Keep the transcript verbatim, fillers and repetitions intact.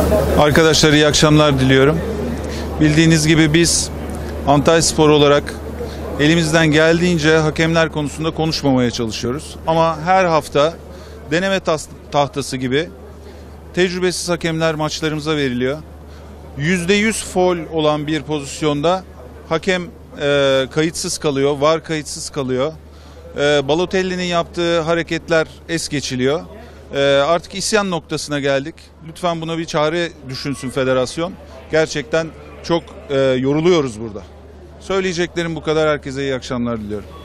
Arkadaşlar iyi akşamlar diliyorum. Bildiğiniz gibi biz Antalyaspor olarak elimizden geldiğince hakemler konusunda konuşmamaya çalışıyoruz. Ama her hafta deneme tahtası gibi tecrübesiz hakemler maçlarımıza veriliyor. yüzde yüz faul olan bir pozisyonda hakem e, kayıtsız kalıyor, V A R kayıtsız kalıyor. E, Balotelli'nin yaptığı hareketler es geçiliyor. E, artık isyan noktasına geldik. Lütfen buna bir çare düşünsün federasyon. Gerçekten çok e, yoruluyoruz burada. Söyleyeceklerim bu kadar. Herkese iyi akşamlar diliyorum.